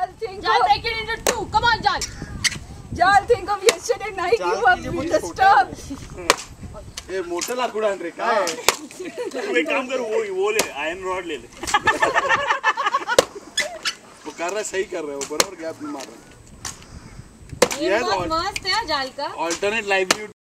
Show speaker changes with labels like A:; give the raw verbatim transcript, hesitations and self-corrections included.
A: Jal, think
B: Jal,
A: of...
B: break it into two. Come on, Jal.
A: Jal, think of yesterday night you were disturbed.
C: ये मोठं लाकूड आण रे काय
D: तू एक काम कर वो वो ले आयरन रॉड ले ले
C: वो कर रहा है सही कर रहा है वो बराबर गैप में मार रहा है
B: ये बहुत मस्त है जाल का
C: ऑल्टरनेट लाइवलीहुड